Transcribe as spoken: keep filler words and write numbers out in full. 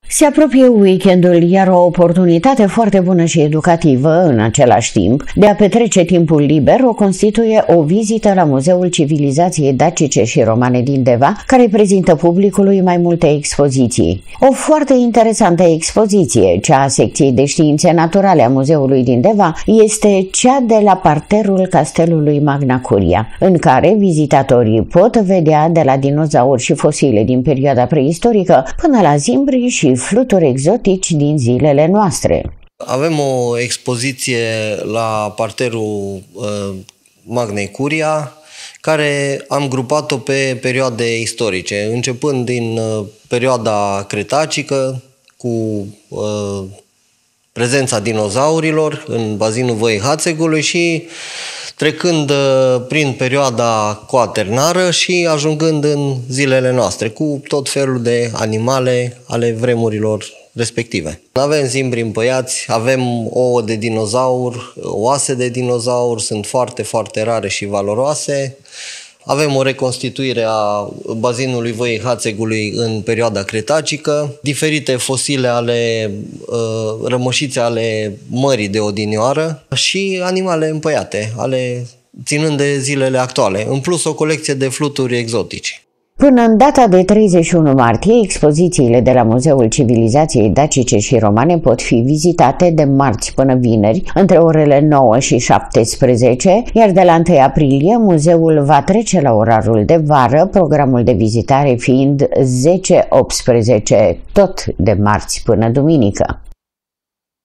Se apropie weekendul, iar o oportunitate foarte bună și educativă, în același timp, de a petrece timpul liber o constituie o vizită la Muzeul Civilizației Dacice și Romane din Deva, care prezintă publicului mai multe expoziții. O foarte interesantă expoziție, cea a secției de științe naturale a Muzeului din Deva, este cea de la parterul castelului Magna Curia, în care vizitatorii pot vedea de la dinozauri și fosile din perioada preistorică până la zimbri și fluturi exotici din zilele noastre. Avem o expoziție la parterul uh, Magnei Curia, care am grupat-o pe perioade istorice, începând din uh, perioada cretacică, cu uh, prezența dinozaurilor în bazinul Văii Hațegului și trecând uh, prin perioada coaternară și ajungând în zilele noastre, cu tot felul de animale ale vremurilor respective. Avem zimbri împăiați, avem ouă de dinozaur, oase de dinozaur, sunt foarte, foarte rare și valoroase. Avem o reconstituire a bazinului Văii Hațegului în perioada cretacică, diferite fosile ale uh, rămășițe ale mării de odinioară și animale împăiate, ale, ținând de zilele actuale, în plus o colecție de fluturi exotice. Până în data de treizeci și unu martie, expozițiile de la Muzeul Civilizației Dacice și Romane pot fi vizitate de marți până vineri, între orele nouă și șaptesprezece, iar de la întâi aprilie muzeul va trece la orarul de vară, programul de vizitare fiind zece optsprezece, tot de marți până duminică.